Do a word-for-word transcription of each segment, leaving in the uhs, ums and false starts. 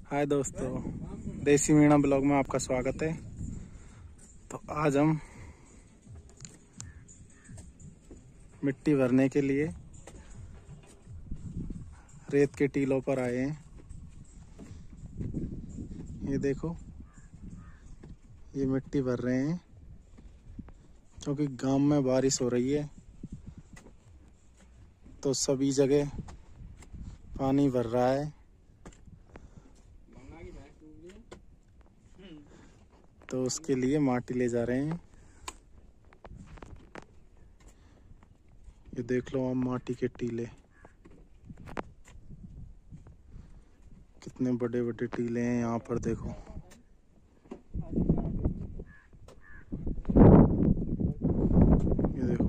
हाय दोस्तों, देसी मीणा ब्लॉग में आपका स्वागत है। तो आज हम मिट्टी भरने के लिए रेत के टीलों पर आए हैं। ये देखो, ये मिट्टी भर रहे हैं क्योंकि गांव में बारिश हो रही है तो सभी जगह पानी भर रहा है। तो उसके लिए माटी ले जा रहे हैं। ये देख लो आप, माटी के टीले, कितने बड़े बड़े टीले हैं यहाँ पर। देखो ये देखो,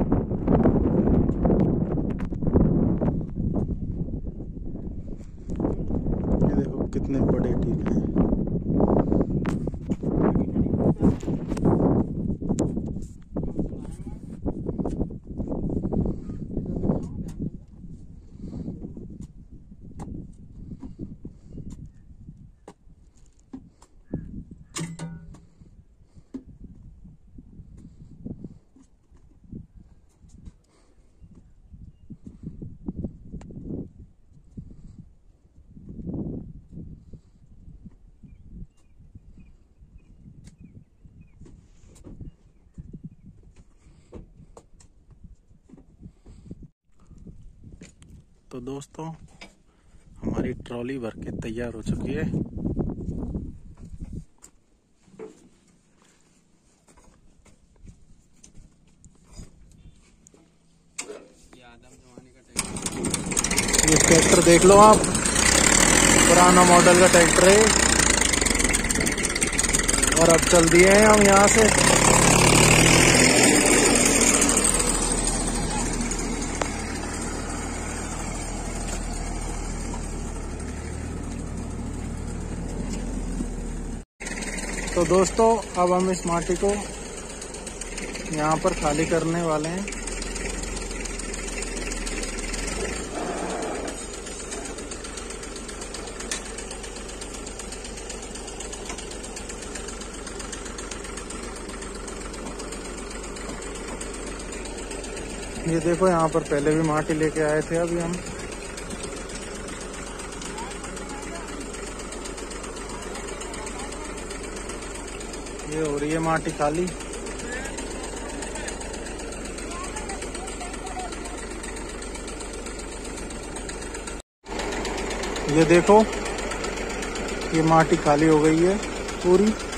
ये देखो कितने बड़े टीले हैं। तो दोस्तों, हमारी ट्रॉली भर के तैयार हो चुकी है। ये ट्रैक्टर देख लो आप, पुराना मॉडल का ट्रैक्टर है। और अब चल दिए हैं हम यहाँ से। तो दोस्तों, अब हम इस माटी को यहाँ पर खाली करने वाले हैं। ये देखो, यहाँ पर पहले भी माटी लेके आए थे अभी हम। ये हो रही है माटी खाली। ये देखो, ये माटी खाली हो गई है पूरी।